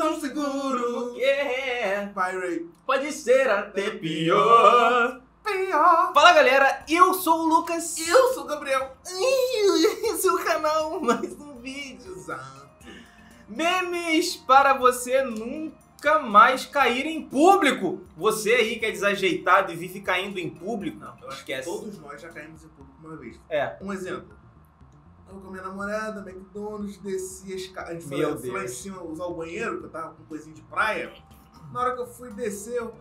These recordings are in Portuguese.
tão seguro. Yeah. Vai, Ray. Pode ser até pior. Fala galera, eu sou o Lucas. Eu sou o Gabriel. Esse é o canal, mais um vídeo. Exato. Memes para você nunca mais cair em público. Você aí que é desajeitado e vive caindo em público. Não, eu acho que todos nós já caímos em público uma vez. É. Um exemplo. Eu com a minha namorada, McDonald's, desci a escada. A gente foi lá em cima usar o banheiro, que eu tava com coisinha de praia. Na hora que eu fui descer, eu...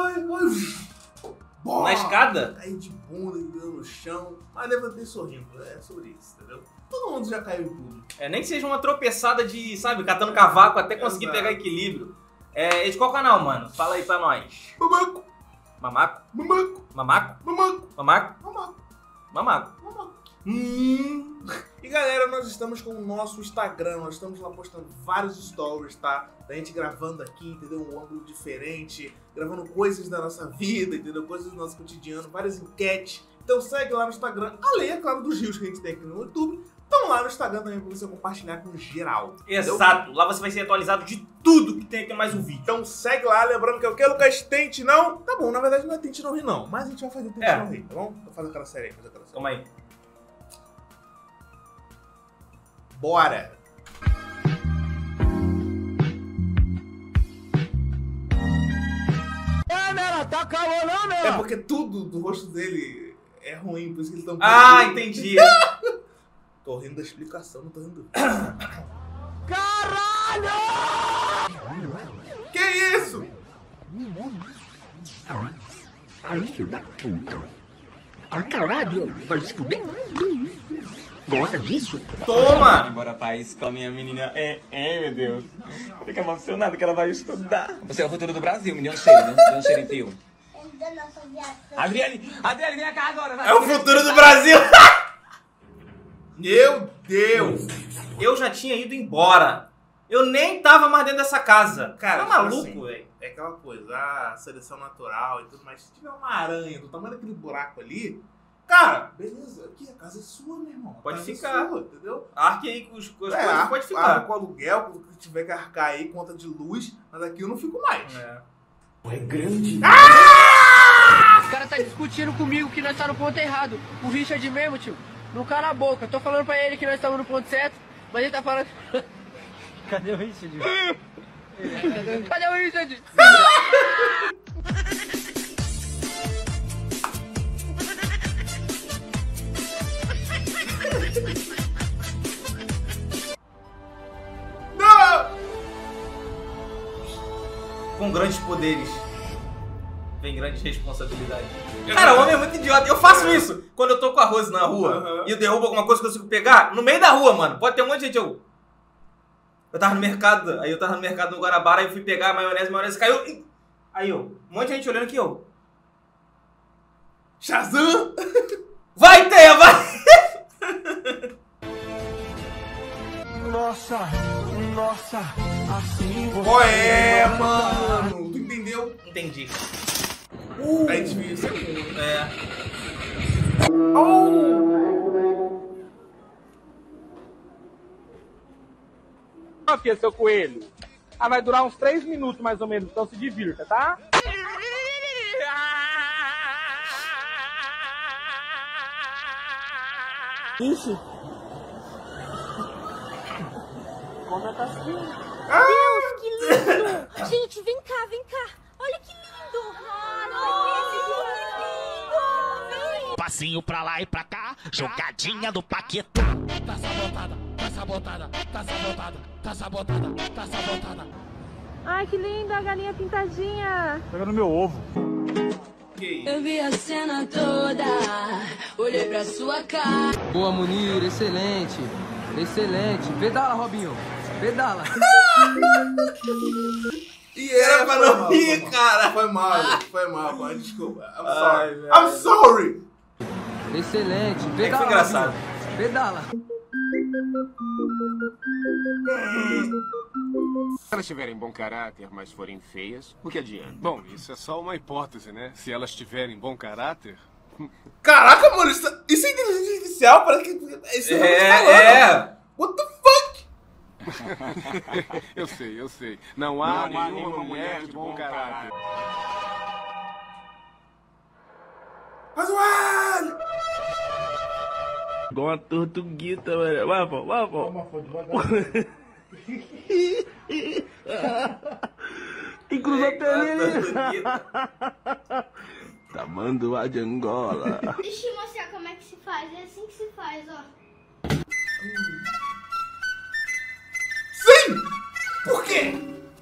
Na escada? Caí de bunda, no chão, mas levantei sorrindo. É sobre isso, entendeu? Todo mundo já caiu em público. É, nem que seja uma tropeçada de, sabe, catando cavaco até conseguir pegar equilíbrio. É de qual canal, mano? Fala aí pra nós. Mamaco. Mamaco? Mamaco. Mamaco? Mamaco. Mamaco? Mamaco. Mamaco. Mamaco. E galera, nós estamos com o nosso Instagram, nós estamos lá postando vários stories, tá? Da gente gravando aqui, entendeu? Um ângulo diferente, gravando coisas da nossa vida, entendeu? Coisas do nosso cotidiano, várias enquetes. Então segue lá no Instagram, além, é claro, dos rios que a gente tem aqui no YouTube. Estão lá no Instagram também pra você compartilhar com geral. Exato, entendeu? lá você vai ser atualizado de tudo que tem aqui no Mais Um Vídeo. Então segue lá, lembrando que é o que, Lucas? Tente não? Tá bom, na verdade não é Tente Não Rir não, mas a gente vai fazer Tente Não Rir, tá bom? Vou fazer aquela série aí, Calma aí. Bora! Tá calor não, meu? É porque tudo do rosto dele é ruim, por isso que eles estão... Ah, entendi. Tô rindo da explicação, não tô rindo. Caralho! Que isso? Ai, filho da puta. Ah, caralho, vai se fuder. Gosta disso? Toma! Embora país com a minha menina. Meu Deus. Eu fico emocionado que ela vai estudar. Você é o futuro do Brasil, me deu um cheiro, né? Deu um cheiro em tio. Adriane, vem cá agora. Vai. É o futuro do Brasil! Meu Deus! Eu já tinha ido embora. Eu nem tava mais dentro dessa casa. Cara, tá maluco, assim, velho? é aquela coisa, a seleção natural e tudo mais. Se tiver uma aranha do tamanho daquele buraco ali, cara, beleza, aqui a casa é sua, meu irmão. Pode casa ficar. É sua, entendeu? Arque aí com as coisas, pode ficar. Arca com aluguel, com o que tiver que arcar aí, conta de luz, mas aqui eu não fico mais. É grande. Os caras tá discutindo comigo que nós tá no ponto errado. O Richard mesmo, tio, não cala a boca. Eu tô falando pra ele que nós estamos no ponto certo, mas ele tá falando... Cadê o Richard? Cadê o Richard? Com grandes poderes vem grandes responsabilidades. Cara, o homem é muito idiota. Eu faço isso quando eu tô com arroz na rua e eu derrubo alguma coisa que eu consigo pegar no meio da rua, mano. Pode ter um monte de gente. Eu tava no mercado, no Guarabara, aí eu fui pegar a maionese caiu. Aí um monte de gente olhando aqui, Shazam! Vai, Teia, vai! Nossa, assim você... Qual é, mano? Tu entendeu? Entendi. A gente viu isso aqui. Filha, seu coelho. Vai durar uns 3 minutos mais ou menos, então se divirta, tá? Ixi. Come a casquinha. Deus, que lindo! Gente, vem cá. Olha que lindo! Vem. Passinho pra lá e pra cá, jogadinha do Paquetá. Tá sabotada. Ai, que linda a galinha pintadinha! Pega no meu ovo. Eu vi a cena toda, olhei pra sua cara. Boa, Munir, excelente. Pedala, Robinho, pedala. E Era pra não rir, cara. Foi mal, pô. Desculpa. Ai, I'm sorry. Excelente, É que pedala, foi engraçado. Robinho, pedala. Se elas tiverem bom caráter, mas forem feias, o que adianta? Bom, isso é só uma hipótese, né? Se elas tiverem bom caráter... Caraca, mano, isso é inteligência artificial? Parece que... Isso É. What the fuck? Eu sei. Não há nenhuma mulher de bom caráter. Faz o alho! Igual uma tortuguita, velho. Vai, pô. E cruzou a telinha. Tamanduá de Angola. Deixa eu mostrar como é que se faz. É assim que se faz, ó. Sim! Por quê?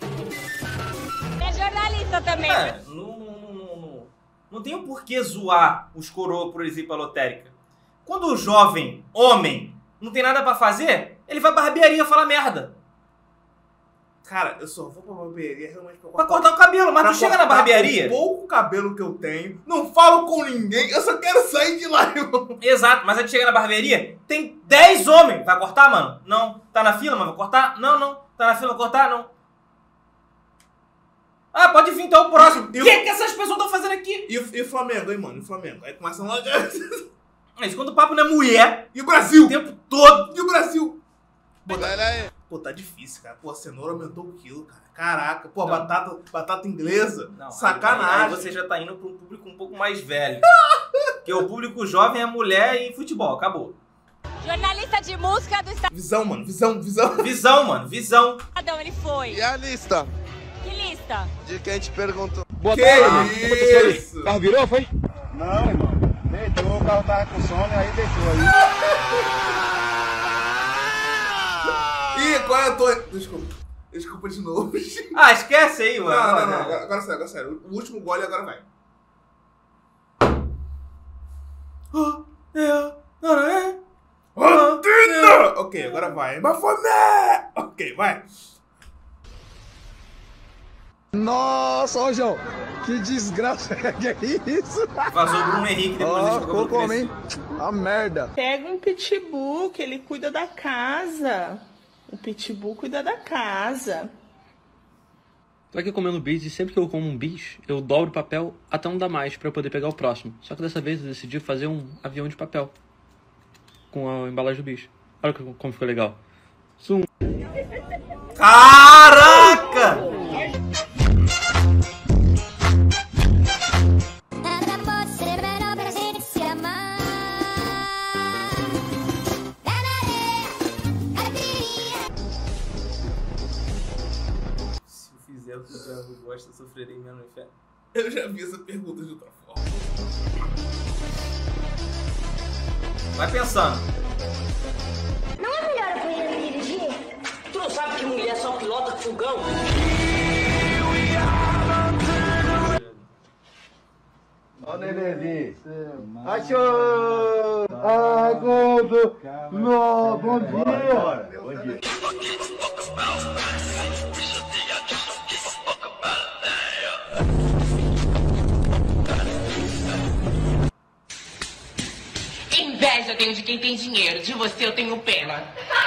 É jornalista também. Não tem o porquê zoar os coroa por ir pra lotérica. Quando o jovem, homem, não tem nada pra fazer, ele vai pra barbearia falar merda. Cara, eu só vou pra barbearia realmente pra cortar o cabelo, mas tu chega na barbearia... O pouco cabelo que eu tenho, não falo com ninguém, eu só quero sair de lá, irmão. Exato, mas aí tu chega na barbearia, tem 10 homens. Vai cortar, mano? Não. Tá na fila, mas vai cortar? Não. Tá na fila, vai cortar? Não. Ah, pode vir então o próximo. O que essas pessoas estão fazendo aqui? E o Flamengo, hein, mano? E o Flamengo? Aí começa lá... Isso quando o papo não é mulher. E o Brasil? O tempo todo. E o Brasil? Pô, tá difícil, cara. Pô, a cenoura aumentou o quilo, cara. Caraca. Pô, batata inglesa. Não, sacanagem. Aí você já tá indo pra um público um pouco mais velho. Porque o público jovem é mulher e futebol. Acabou. Jornalista de música do estado. Visão, mano. Visão. Visão, mano. Visão. Onde ele foi? E a lista? Que lista? De quem te perguntou. Boa tarde. Isso? O carro virou, foi? Não, irmão. Deitou, o carro tava com sono, aí deitou aí. Ih, qual é a tua... Desculpa de novo. Ah, esquece aí, mano. Não. Agora sério. O último gole agora vai. Ok, agora vai. Bafomé! Ok, vai. Nossa, ó, João. Que desgraça que é isso? Vazou o Bruno Henrique depois desse ficou como, hein? A merda. Pega um pitbull que ele cuida da casa. O pitbull cuida da casa. Tô aqui comendo bis e sempre que eu como um bis, eu dobro o papel até não dar mais pra eu poder pegar o próximo. Só que dessa vez eu decidi fazer um avião de papel com a embalagem do bis. Olha como ficou legal. Zoom. Caraca! O que o Thiago gosta, sofrerei menos no inferno. Eu já vi essa pergunta de outra forma. Vai pensando. Não é melhor eu aprender a dirigir? Tu não sabe que mulher só pilota fogão? Ó, Nenenzinho. Achou! Ah, Gondo! No, bom dia! Bom dia. Inveja eu tenho de quem tem dinheiro, de você eu tenho pena.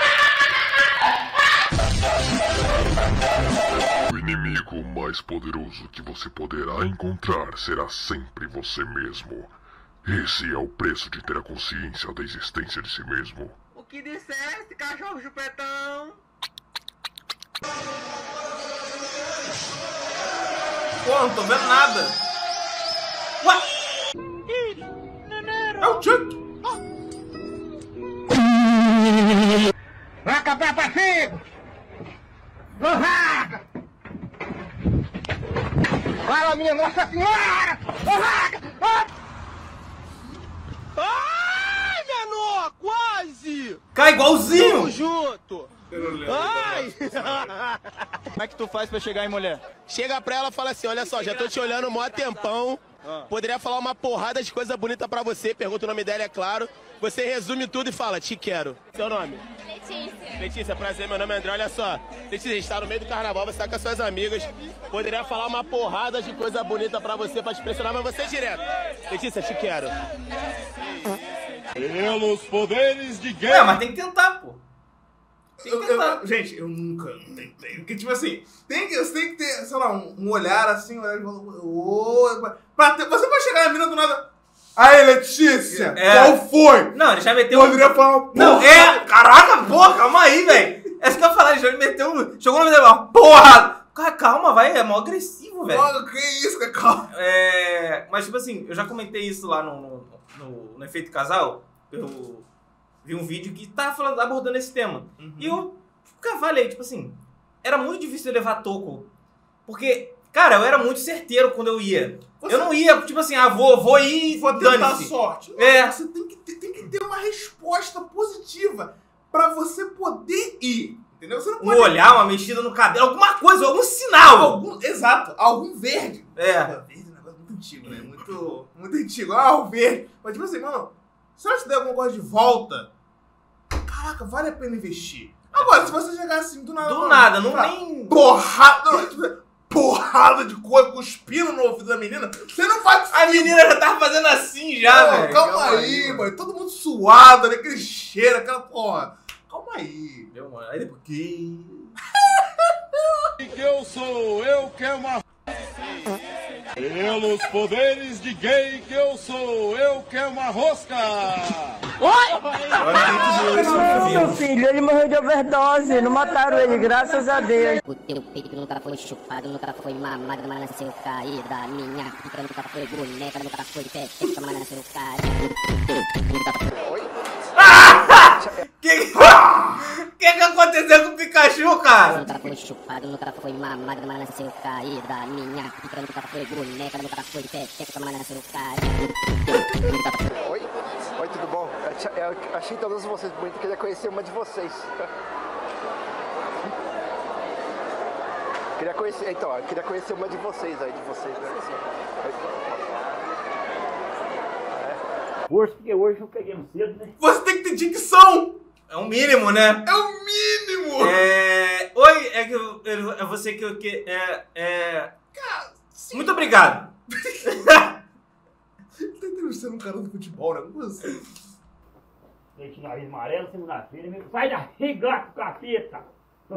O inimigo mais poderoso que você poderá encontrar será sempre você mesmo. Esse é o preço de ter a consciência da existência de si mesmo. O que disseste, cachorro chupetão? Pô, não tô vendo nada. Ué? É o Chuck. Vai acabar pra figo! Vaga! Fala, minha Nossa Senhora! Vaga! Ai, menor! Quase! Cai igualzinho! Tamo junto! Ai! Como é que tu faz pra chegar em mulher? Chega pra ela e fala assim, olha só, já tô te olhando mó tempão. Poderia falar uma porrada de coisa bonita pra você, pergunta o nome dela, é claro. Você resume tudo e fala, te quero. Seu nome? Letícia. Letícia, prazer, meu nome é André, olha só. Letícia, a gente tá no meio do carnaval, você tá com as suas amigas. Poderia falar uma porrada de coisa bonita pra você, pra te impressionar, mas você direto. Letícia, te quero. Pelos poderes de guerra. É, mas tem que tentar, pô. Gente, eu nunca tentei. Porque, tipo assim, você tem que ter, sei lá, um olhar assim, você pode chegar na mina do nada. Aí, Letícia, qual foi? Não, ele já meteu. Poderia falar uma Não, caraca, porra, calma aí, velho. É isso que eu ia falar, ele meteu. Jogou no meio, porra! Cara, calma, vai, é mó agressivo, velho. Mano, que isso, cara, calma. Mas, tipo assim, eu já comentei isso lá no Efeito Casal. Eu vi um vídeo que tava abordando esse tema. E eu falei, tipo assim, era muito difícil eu levar toco. Porque, cara, eu era muito certeiro quando eu ia. Eu não ia, tipo assim, vou ir e vou tentar sorte. Não, você tem que ter uma resposta positiva pra você poder ir. Entendeu? Você não pode... olhar, uma mexida no cabelo, alguma coisa, algum sinal. Exato, algum verde. Verde é um negócio muito antigo, né? Muito antigo. O verde. Mas tipo assim, mano, se eu te der alguma coisa de volta, caraca, vale a pena investir. Agora, se você chegar assim, do nada, não nem... Porrada de coisa, cuspindo no ouvido da menina, você não vai... A menina já tava fazendo assim já, velho. Calma aí, mano. Todo mundo suado, né? Aquele cheiro, aquela porra. Calma aí. Meu, mano. Aí depois... Que eu sou, eu quero uma... Pelos poderes de gay que eu sou, eu quero uma rosca. Meu filho, ele morreu de overdose, não mataram ele, graças a Deus. O teu peito nunca foi chupado, nunca foi mamado, mas nasceu caída. Minha pica nunca foi boneca, nunca foi peteca, mas nasceu caída. Que aconteceu com o Pikachu, cara? Nunca foi chupado, nunca foi mamado, mas nasceu caída. Minha pica nunca foi boneca, nunca foi peteca, mas nasceu caída. Oi, tudo bom? Eu achei todas vocês bonitas, queria conhecer uma de vocês. Queria conhecer uma de vocês aí, Força, porque hoje eu peguei um cedo, né? Você tem que ter dicção! É o mínimo, né? É o mínimo! Oi, é você que eu... Cara, muito obrigado. Tá entrevistando um cara do futebol, né? Como assim? Gente, nariz amarelo, segunda-feira, meu. Sai daí, gato capeta! Ô,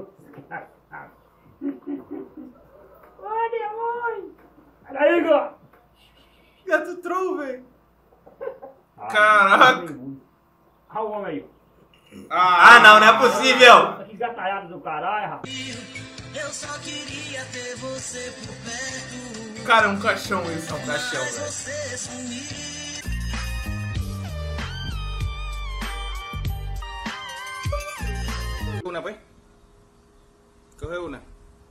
demônio! Sai daí, gato! Gato troll, velho! Caraca! Olha o homem aí. Não é possível! Que gatalhada do caralho, rapaz. Eu só queria ter você por perto. Cara, é um caixão isso. É um caixão, velho. Una pues. Coge una.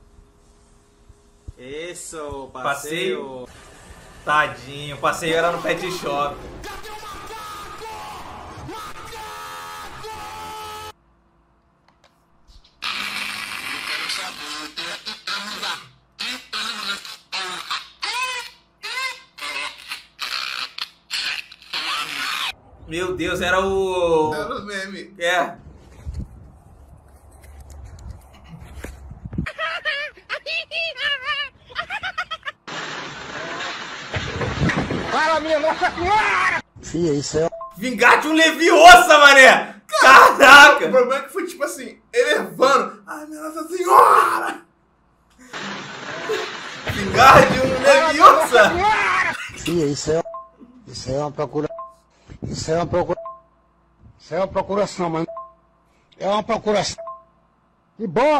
Eso, passeio. Tadinho, passeio era no pet shop. Meu Deus, era o... Era o meme. Fala, minha nossa senhora! Fia, isso é... Vingate um Leviosa, mané! Caraca! O problema é que foi tipo assim, elevando. Ai, minha nossa senhora! Vingate um Leviosa! Fia, isso é uma procura... Isso é uma procuração, mano. É uma procuração. Que bom!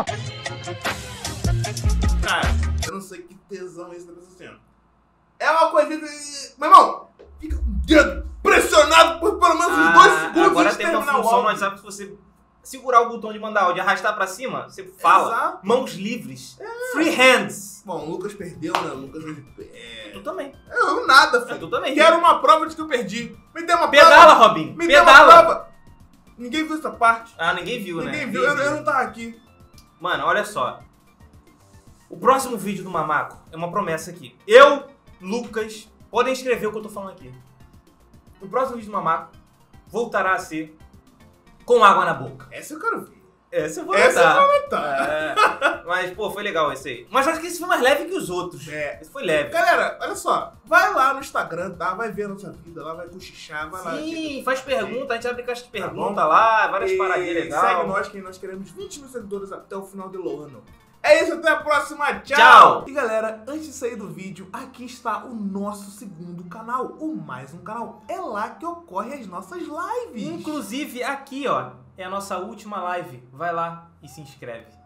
Cara, eu não sei que tesão esse dessa cena. É uma coisa que... Meu irmão, fica com o dedo pressionado por pelo menos uns 2 segundos. Agora tem uma função no WhatsApp que você segurar o botão de mandar áudio e arrastar pra cima, você fala. Exato. Mãos livres. Free hands. Bom, o Lucas perdeu, né? O Lucas... Tu também. Eu nada, filho. Tu também. Quero uma prova de que eu perdi. Me dê uma Pedala, prova. Robin. Me Pedala. dê uma prova. Ninguém viu essa parte. Ninguém viu, né? Ninguém viu. Eu não tava aqui. Mano, olha só. O próximo vídeo do Mamaco é uma promessa aqui. Eu, Lucas, podem escrever o que eu tô falando aqui. O próximo vídeo do Mamaco voltará a ser com água na boca. Essa eu quero ver. Essa eu vou notar. Mas, pô, foi legal esse aí. Mas acho que esse foi mais leve que os outros. Esse foi leve. Galera, olha só. Vai lá no Instagram, tá? Vai ver a nossa vida lá, vai cochichar, vai lá. Sim, faz pergunta. A gente abre caixa de pergunta lá, várias paradinhas legais. Segue nós, que nós queremos 20 mil seguidores até o final do ano. É isso, até a próxima. Tchau! Tchau! E galera, antes de sair do vídeo, aqui está o nosso segundo canal, o Mais Um Canal. É lá que ocorrem as nossas lives. Inclusive, aqui, ó, é a nossa última live. Vai lá e se inscreve.